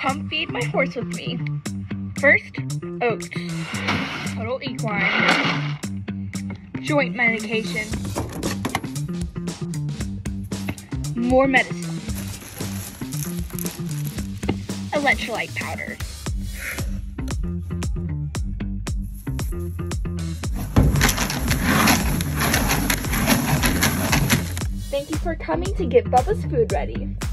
come feed my horse with me. First, oats, total equine, joint medication, more medicine, electrolyte powder. Thank you for coming to get Bubba's food ready.